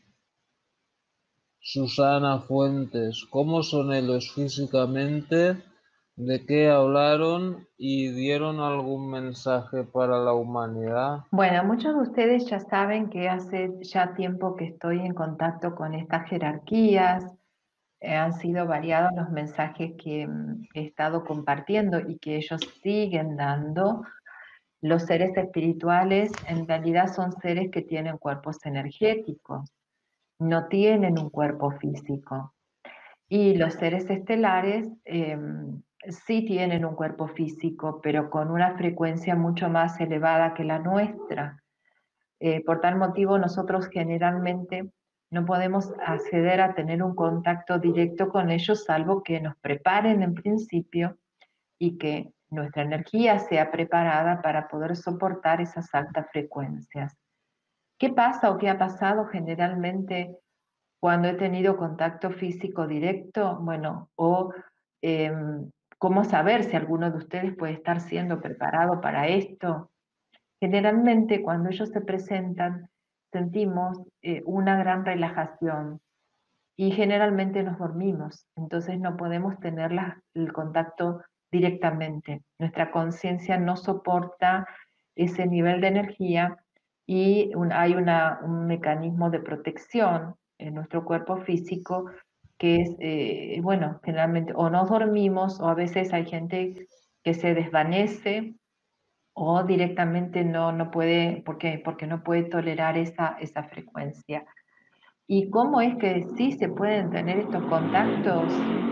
Susana Fuentes, ¿cómo son ellos físicamente? ¿De qué hablaron y dieron algún mensaje para la humanidad? Bueno, muchos de ustedes ya saben que hace ya tiempo que estoy en contacto con estas jerarquías. Eh, han sido variados los mensajes que mm, he estado compartiendo y que ellos siguen dando. Los seres espirituales en realidad son seres que tienen cuerpos energéticos, no tienen un cuerpo físico. Y los seres estelares eh, sí tienen un cuerpo físico, pero con una frecuencia mucho más elevada que la nuestra. Eh, por tal motivo, nosotros generalmente no podemos acceder a tener un contacto directo con ellos, salvo que nos preparen en principio y que nuestra energía sea preparada para poder soportar esas altas frecuencias. ¿Qué pasa o qué ha pasado generalmente cuando he tenido contacto físico directo? Bueno, o eh, cómo saber si alguno de ustedes puede estar siendo preparado para esto. Generalmente cuando ellos se presentan sentimos eh, una gran relajación y generalmente nos dormimos, entonces no podemos tener la, el contacto directamente. Nuestra conciencia no soporta ese nivel de energía y un, hay una, un mecanismo de protección en nuestro cuerpo físico que es, eh, bueno, generalmente o nos dormimos o a veces hay gente que se desvanece o directamente no, no puede, ¿por qué? Porque no puede tolerar esa, esa frecuencia. ¿Y cómo es que sí se pueden tener estos contactos?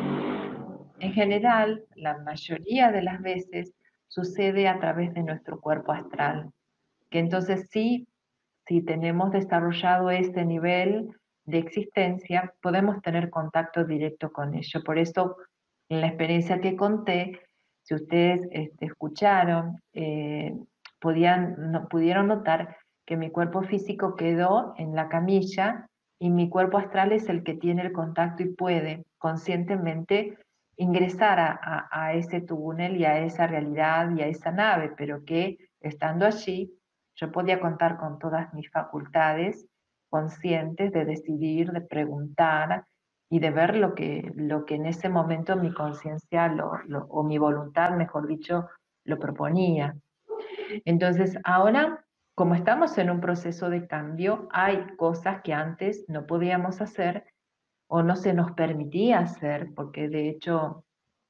En general, la mayoría de las veces sucede a través de nuestro cuerpo astral, que entonces sí, si tenemos desarrollado este nivel de existencia, podemos tener contacto directo con ello. Por eso, en la experiencia que conté, si ustedes este, escucharon, eh, podían, no, pudieron notar que mi cuerpo físico quedó en la camilla y mi cuerpo astral es el que tiene el contacto y puede conscientemente ingresar a, a, a ese túnel y a esa realidad y a esa nave, pero que estando allí yo podía contar con todas mis facultades conscientes de decidir, de preguntar y de ver lo que, lo que en ese momento mi conciencia lo, lo, o mi voluntad, mejor dicho, lo proponía. Entonces, ahora, como estamos en un proceso de cambio, hay cosas que antes no podíamos hacer o no se nos permitía hacer, porque de hecho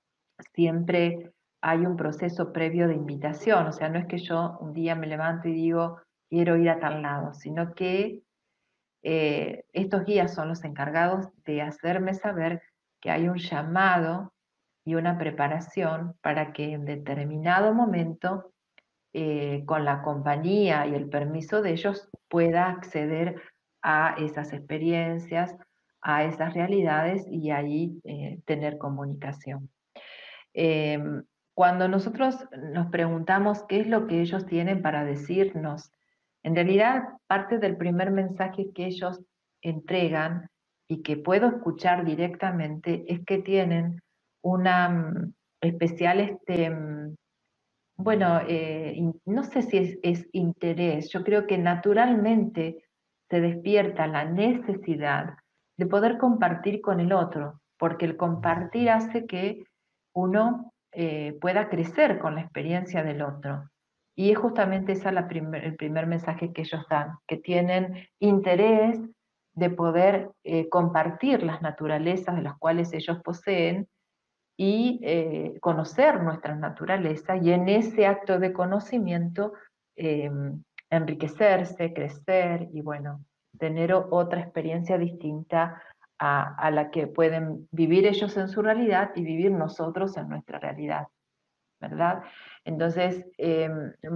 siempre hay un proceso previo de invitación, o sea, no es que yo un día me levanto y digo, quiero ir a tal lado, sino que eh, estos guías son los encargados de hacerme saber que hay un llamado y una preparación para que en determinado momento, eh, con la compañía y el permiso de ellos, pueda acceder a esas experiencias, a esas realidades y ahí eh, tener comunicación. Eh, Cuando nosotros nos preguntamos qué es lo que ellos tienen para decirnos, en realidad parte del primer mensaje que ellos entregan y que puedo escuchar directamente es que tienen una um, especial, este, um, bueno, eh, in, no sé si es, es interés, yo creo que naturalmente se despierta la necesidad de poder compartir con el otro, porque el compartir hace que uno eh, pueda crecer con la experiencia del otro. Y es justamente ese la primer, el primer mensaje que ellos dan, que tienen interés de poder eh, compartir las naturalezas de las cuales ellos poseen y eh, conocer nuestra naturaleza y en ese acto de conocimiento eh, enriquecerse, crecer y bueno, tener otra experiencia distinta a, a la que pueden vivir ellos en su realidad y vivir nosotros en nuestra realidad, ¿verdad? Entonces, eh,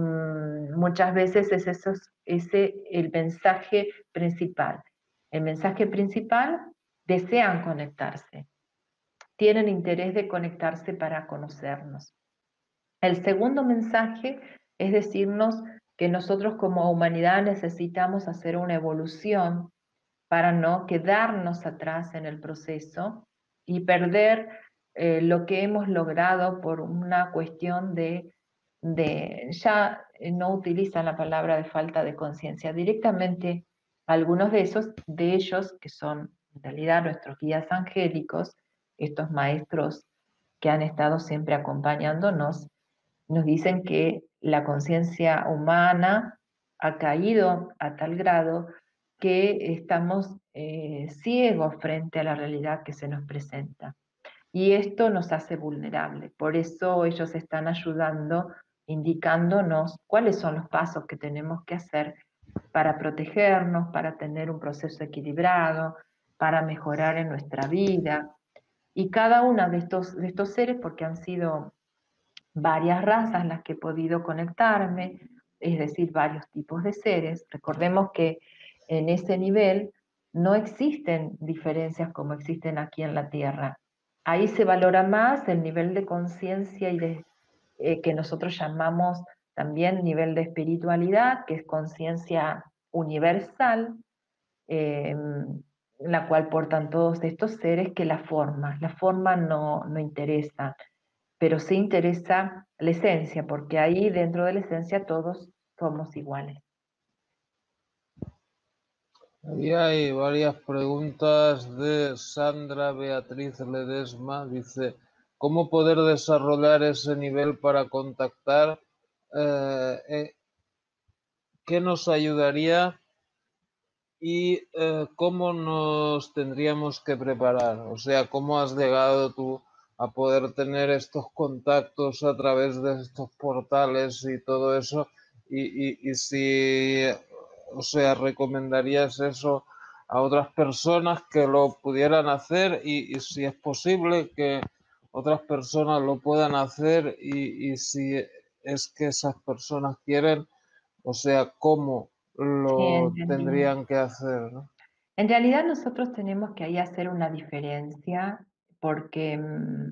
muchas veces es eso, ese el mensaje principal. El mensaje principal, desean conectarse, tienen interés de conectarse para conocernos. El segundo mensaje es decirnos que nosotros como humanidad necesitamos hacer una evolución para no quedarnos atrás en el proceso y perder eh, lo que hemos logrado por una cuestión de, de, ya no utilizan la palabra de falta de conciencia, directamente algunos de esos, de ellos, que son en realidad nuestros guías angélicos, estos maestros que han estado siempre acompañándonos, nos dicen que la conciencia humana ha caído a tal grado que estamos eh, ciegos frente a la realidad que se nos presenta. Y esto nos hace vulnerables. Por eso ellos están ayudando, indicándonos cuáles son los pasos que tenemos que hacer para protegernos, para tener un proceso equilibrado, para mejorar en nuestra vida. Y cada uno de estos, de estos seres, porque han sido varias razas las que he podido conectarme, es decir, varios tipos de seres. Recordemos que en ese nivel no existen diferencias como existen aquí en la Tierra. Ahí se valora más el nivel de conciencia y de, eh, que nosotros llamamos también nivel de espiritualidad, que es conciencia universal, eh, la cual portan todos estos seres, que la forma. La forma no, no interesa, pero sí interesa la esencia, porque ahí dentro de la esencia todos somos iguales. Ahí hay varias preguntas de Sandra Beatriz Ledesma. Dice, ¿cómo poder desarrollar ese nivel para contactar? Eh, eh, ¿Qué nos ayudaría? Y eh, cómo nos tendríamos que preparar. O sea, ¿cómo has llegado tú a poder tener estos contactos a través de estos portales y todo eso? Y, y, y si, o sea, ¿recomendarías eso a otras personas que lo pudieran hacer? Y, y si es posible que otras personas lo puedan hacer y, y si es que esas personas quieren, o sea, ¿cómo Sí, lo entendí. tendrían que hacer, ¿no? En realidad nosotros tenemos que ahí hacer una diferencia, porque mm,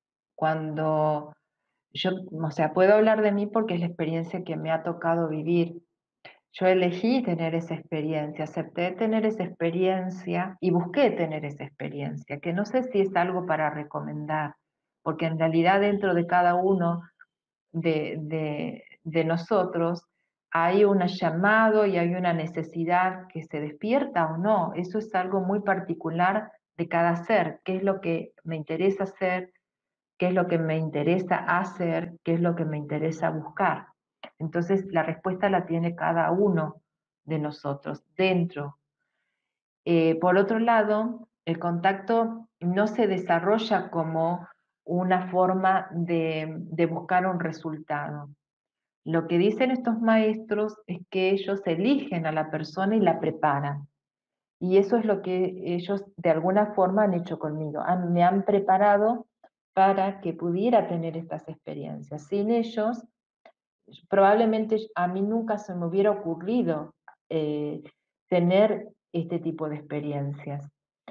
cuando yo, o sea, puedo hablar de mí porque es la experiencia que me ha tocado vivir. Yo elegí tener esa experiencia, acepté tener esa experiencia y busqué tener esa experiencia, que no sé si es algo para recomendar, porque en realidad dentro de cada uno de, de, de nosotros hay un llamado y hay una necesidad que se despierta o no. Eso es algo muy particular de cada ser, qué es lo que me interesa hacer, qué es lo que me interesa hacer, qué es lo que me interesa buscar. Entonces la respuesta la tiene cada uno de nosotros dentro. Eh, por otro lado, el contacto no se desarrolla como una forma de, de buscar un resultado. Lo que dicen estos maestros es que ellos eligen a la persona y la preparan. Y eso es lo que ellos de alguna forma han hecho conmigo. Han- me han preparado para que pudiera tener estas experiencias. Sin ellos, probablemente a mí nunca se me hubiera ocurrido eh, tener este tipo de experiencias.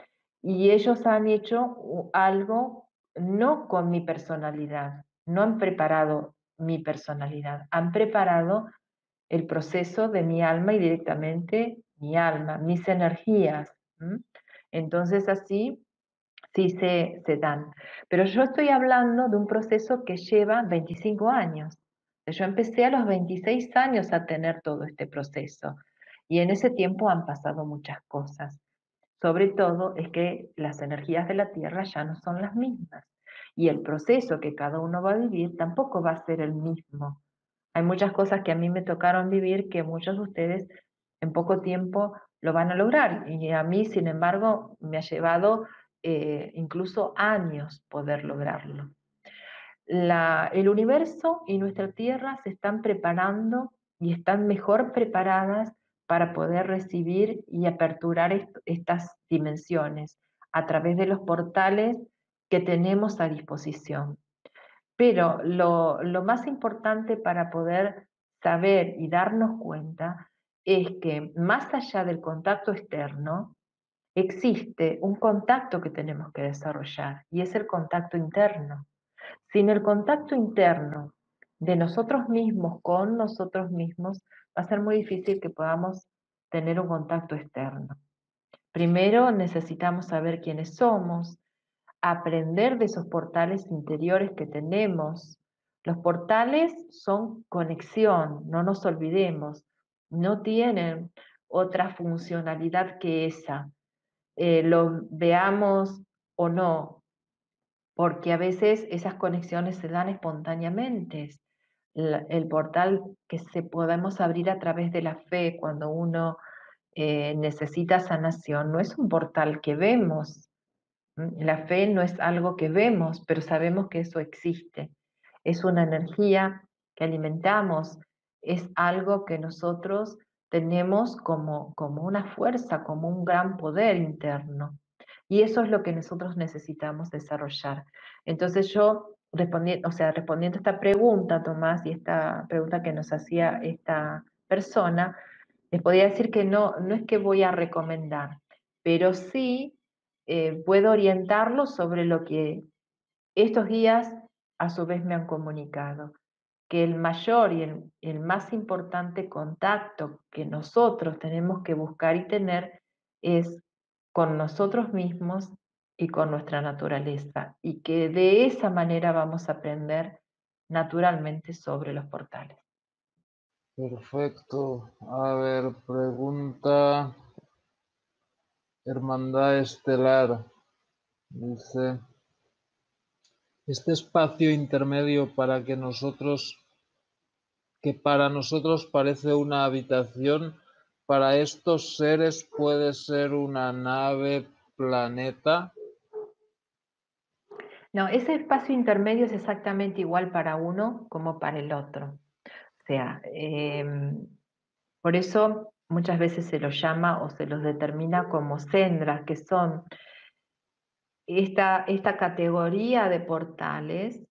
Y ellos han hecho u- algo no con mi personalidad, no han preparado mi personalidad, han preparado el proceso de mi alma y directamente mi alma, mis energías. ¿M? Entonces así sí se, se dan. Pero yo estoy hablando de un proceso que lleva veinticinco años. Yo empecé a los veintiséis años a tener todo este proceso y en ese tiempo han pasado muchas cosas. Sobre todo es que las energías de la Tierra ya no son las mismas y el proceso que cada uno va a vivir tampoco va a ser el mismo. Hay muchas cosas que a mí me tocaron vivir que muchos de ustedes en poco tiempo lo van a lograr y a mí, sin embargo, me ha llevado eh, incluso años poder lograrlo. La, el universo y nuestra Tierra se están preparando y están mejor preparadas para poder recibir y aperturar est estas dimensiones a través de los portales que tenemos a disposición. Pero lo, lo más importante para poder saber y darnos cuenta es que más allá del contacto externo, existe un contacto que tenemos que desarrollar y es el contacto interno. Sin el contacto interno de nosotros mismos con nosotros mismos, va a ser muy difícil que podamos tener un contacto externo. Primero necesitamos saber quiénes somos, aprender de esos portales interiores que tenemos. Los portales son conexión, no nos olvidemos, no tienen otra funcionalidad que esa. Eh, lo veamos o no, porque a veces esas conexiones se dan espontáneamente. La- el portal que se podemos abrir a través de la fe cuando uno eh, necesita sanación no es un portal que vemos. ¿M? La fe no es algo que vemos, pero sabemos que eso existe. Es una energía que alimentamos, es algo que nosotros tenemos como, como una fuerza, como un gran poder interno. Y eso es lo que nosotros necesitamos desarrollar. Entonces yo respondiendo, o sea, respondiendo a esta pregunta, Tomás, y esta pregunta que nos hacía esta persona, les podría decir que no, no es que voy a recomendar, pero sí eh, puedo orientarlos sobre lo que estos guías a su vez me han comunicado, que el mayor y el, el más importante contacto que nosotros tenemos que buscar y tener es con nosotros mismos y con nuestra naturaleza, y que de esa manera vamos a aprender naturalmente sobre los portales. Perfecto. A ver, pregunta Hermandad Estelar. Dice, este espacio intermedio para que nosotros, que para nosotros parece una habitación, para estos seres puede ser una nave, planeta. No, ese espacio intermedio es exactamente igual para uno como para el otro. O sea, eh, por eso muchas veces se los llama o se los determina como sendras, que son esta, esta categoría de portales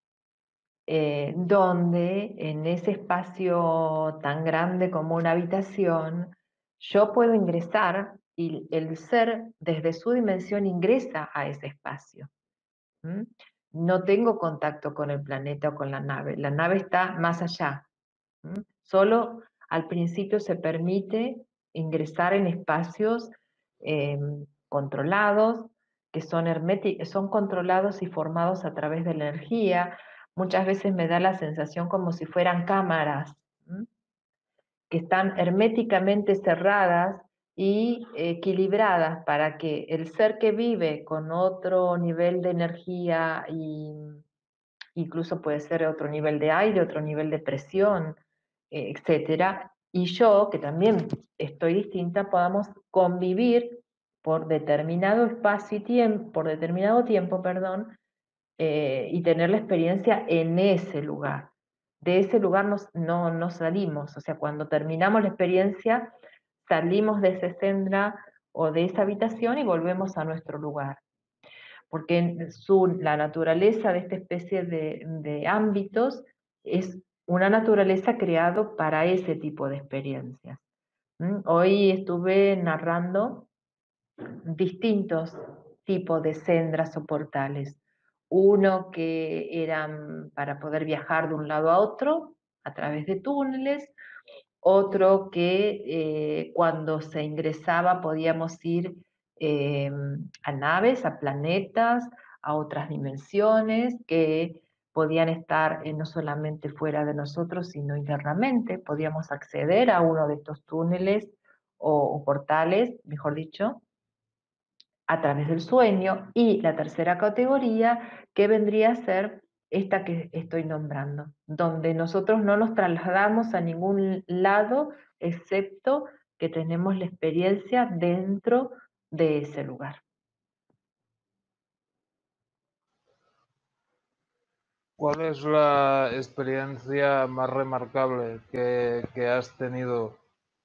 eh, donde en ese espacio tan grande como una habitación, yo puedo ingresar y el ser desde su dimensión ingresa a ese espacio. ¿Mm? No tengo contacto con el planeta o con la nave, la nave está más allá. ¿Mm? Solo al principio se permite ingresar en espacios eh, controlados, que son herméticos, son controlados y formados a través de la energía. Muchas veces me da la sensación como si fueran cámaras, ¿m? que están herméticamente cerradas y equilibradas para que el ser que vive con otro nivel de energía y incluso puede ser otro nivel de aire, otro nivel de presión, eh, etcétera, y yo, que también estoy distinta, podamos convivir por determinado espacio y tiempo, por determinado tiempo, perdón, eh, y tener la experiencia en ese lugar. De ese lugar nos, no, no salimos, o sea, cuando terminamos la experiencia, salimos de ese sendra o de esa habitación y volvemos a nuestro lugar, porque su, la naturaleza de esta especie de, de ámbitos es una naturaleza creada para ese tipo de experiencias. ¿Mm? Hoy estuve narrando distintos tipos de sendas o portales. Uno que eran para poder viajar de un lado a otro a través de túneles, otro que eh, cuando se ingresaba podíamos ir eh, a naves, a planetas, a otras dimensiones que podían estar eh, no solamente fuera de nosotros, sino internamente. Podíamos acceder a uno de estos túneles o, o portales, mejor dicho, a través del sueño, y la tercera categoría que vendría a ser esta que estoy nombrando, donde nosotros no nos trasladamos a ningún lado excepto que tenemos la experiencia dentro de ese lugar. ¿Cuál es la experiencia más remarcable que, que has tenido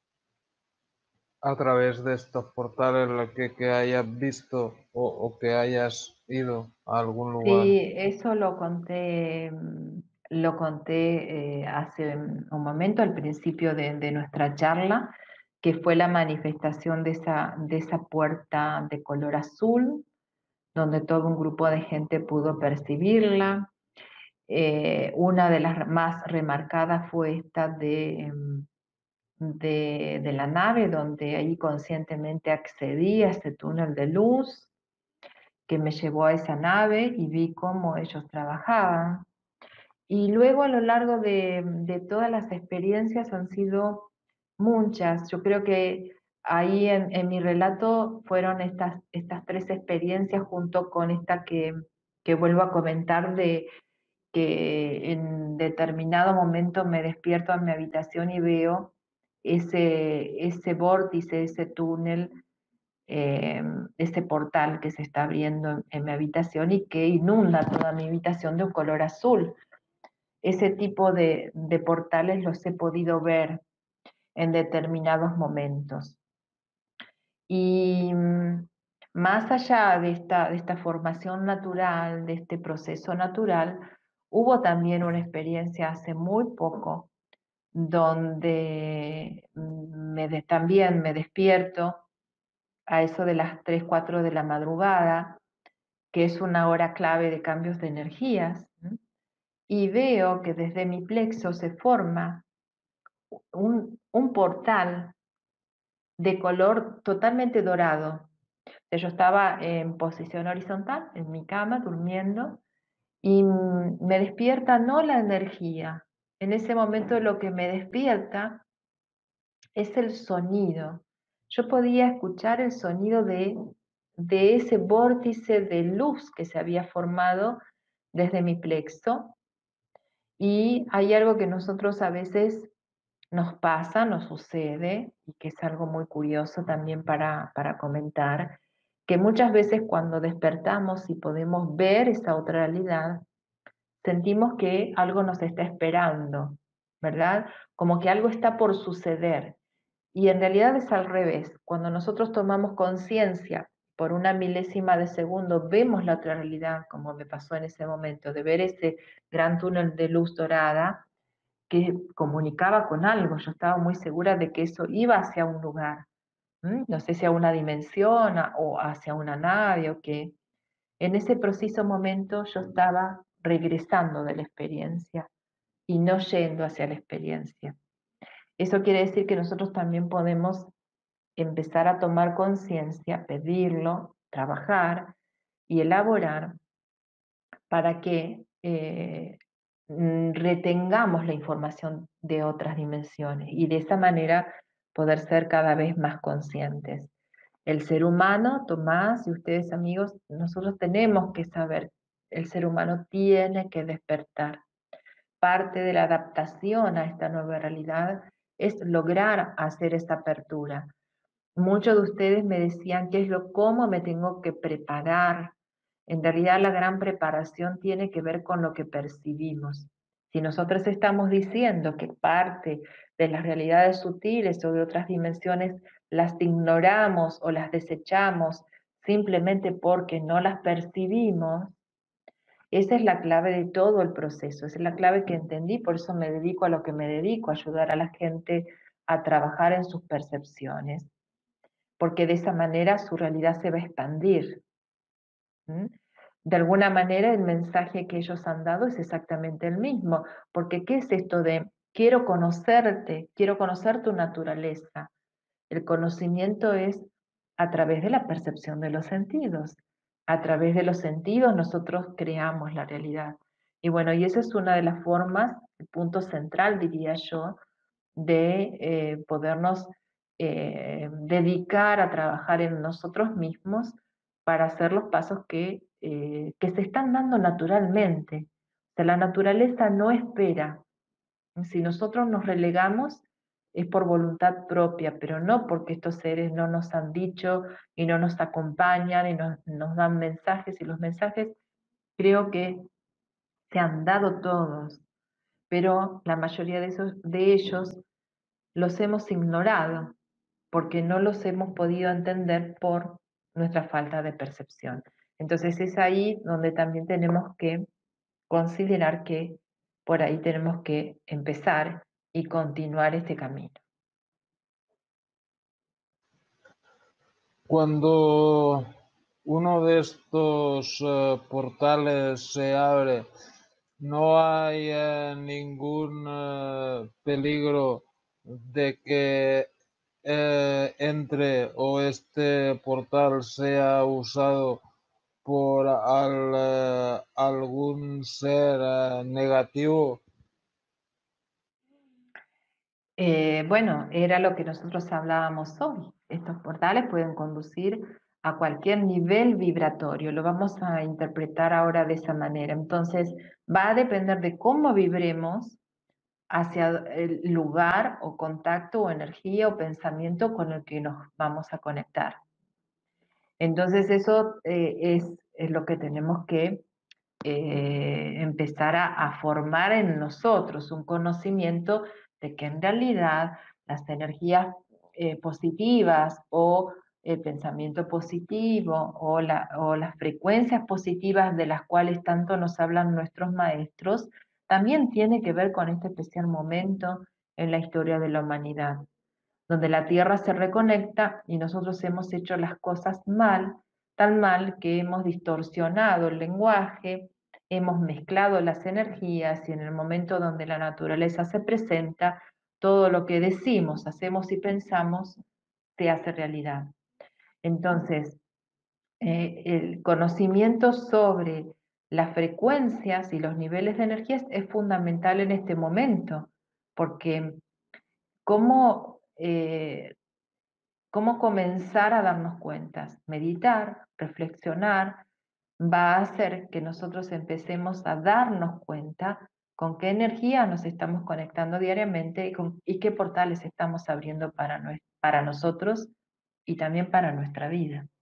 a través de estos portales, la que, que hayas visto o, o que hayas ido a algún lugar? Sí, eso lo conté, mm, lo conté eh, hace un momento, al principio de, de nuestra charla, que fue la manifestación de esa, de esa puerta de color azul, donde todo un grupo de gente pudo percibirla. Eh, una de las más remarcadas fue esta de, mm, de, de la nave, donde ahí conscientemente accedí a ese túnel de luz que me llevó a esa nave y vi cómo ellos trabajaban. Y luego a lo largo de, de todas las experiencias han sido muchas. Yo creo que ahí en, en mi relato fueron estas, estas tres experiencias junto con esta que, que vuelvo a comentar de que en determinado momento me despierto en mi habitación y veo ese, ese vórtice, ese túnel, eh, ese portal que se está abriendo en, en mi habitación y que inunda toda mi habitación de un color azul. Ese tipo de, de portales los he podido ver en determinados momentos. Y mm, más allá de esta, de esta formación natural, de este proceso natural, hubo también una experiencia hace muy poco donde mm, me de- también me despierto a eso de las tres cuatro de la madrugada, que es una hora clave de cambios de energías, ¿m? Y veo que desde mi plexo se forma un, un portal de color totalmente dorado. Yo estaba en posición horizontal, en mi cama, durmiendo, y mm, me despierta no la energía. En ese momento lo que me despierta es el sonido. Yo podía escuchar el sonido de, de ese vórtice de luz que se había formado desde mi plexo. Y hay algo que nosotros a veces nos pasa, nos sucede, y que es algo muy curioso también para, para comentar, que muchas veces cuando despertamos y podemos ver esa otra realidad, sentimos que algo nos está esperando, ¿verdad? Como que algo está por suceder. Y en realidad es al revés. Cuando nosotros tomamos conciencia por una milésima de segundo, vemos la otra realidad, como me pasó en ese momento, de ver ese gran túnel de luz dorada que comunicaba con algo. Yo estaba muy segura de que eso iba hacia un lugar. ¿m? No sé si a una dimensión a- o hacia una nave o qué. En ese preciso momento yo estaba regresando de la experiencia y no yendo hacia la experiencia. Eso quiere decir que nosotros también podemos empezar a tomar conciencia, pedirlo, trabajar y elaborar para que eh, mm, retengamos la información de otras dimensiones y de esa manera poder ser cada vez más conscientes. El ser humano, Tomás y ustedes amigos, nosotros tenemos que saber, el ser humano tiene que despertar. Parte de la adaptación a esta nueva realidad es lograr hacer esa apertura. Muchos de ustedes me decían qué es lo, cómo me tengo que preparar. En realidad la gran preparación tiene que ver con lo que percibimos. Si nosotros estamos diciendo que parte de las realidades sutiles o de otras dimensiones las ignoramos o las desechamos simplemente porque no las percibimos, esa es la clave de todo el proceso, esa es la clave que entendí, por eso me dedico a lo que me dedico, a ayudar a la gente a trabajar en sus percepciones, porque de esa manera su realidad se va a expandir. ¿m? De alguna manera el mensaje que ellos han dado es exactamente el mismo, porque ¿qué es esto de quiero conocerte, quiero conocer tu naturaleza? El conocimiento es a través de la percepción de los sentidos. A través de los sentidos nosotros creamos la realidad. Y bueno, y esa es una de las formas, el punto central, diría yo, de eh, podernos eh, dedicar a trabajar en nosotros mismos para hacer los pasos que, eh, que se están dando naturalmente. O sea, la naturaleza no espera. Si nosotros nos relegamos es por voluntad propia, pero no porque estos seres no nos han dicho y no nos acompañan y nos, nos dan mensajes, y los mensajes creo que se han dado todos, pero la mayoría de, esos, de ellos los hemos ignorado porque no los hemos podido entender por nuestra falta de percepción. Entonces es ahí donde también tenemos que considerar que por ahí tenemos que empezar y continuar este camino. Cuando uno de estos eh, portales se abre, no hay eh, ningún eh, peligro de que eh, entre o este portal sea usado por al, eh, algún ser eh, negativo. Eh, bueno, era lo que nosotros hablábamos hoy. Estos portales pueden conducir a cualquier nivel vibratorio. Lo vamos a interpretar ahora de esa manera. Entonces, va a depender de cómo vibremos hacia el lugar o contacto o energía o pensamiento con el que nos vamos a conectar. Entonces, eso eh, es, es lo que tenemos que eh, empezar a, a formar en nosotros un conocimiento de que en realidad las energías eh, positivas o el pensamiento positivo o, la, o las frecuencias positivas de las cuales tanto nos hablan nuestros maestros, también tiene que ver con este especial momento en la historia de la humanidad, donde la Tierra se reconecta y nosotros hemos hecho las cosas mal, tan mal que hemos distorsionado el lenguaje, hemos mezclado las energías y en el momento donde la naturaleza se presenta, todo lo que decimos, hacemos y pensamos se hace realidad. Entonces, eh, el conocimiento sobre las frecuencias y los niveles de energías es fundamental en este momento, porque cómo, eh, cómo comenzar a darnos cuentas, meditar, reflexionar, va a hacer que nosotros empecemos a darnos cuenta con qué energía nos estamos conectando diariamente y, con, y qué portales estamos abriendo para, para nosotros y también para nuestra vida.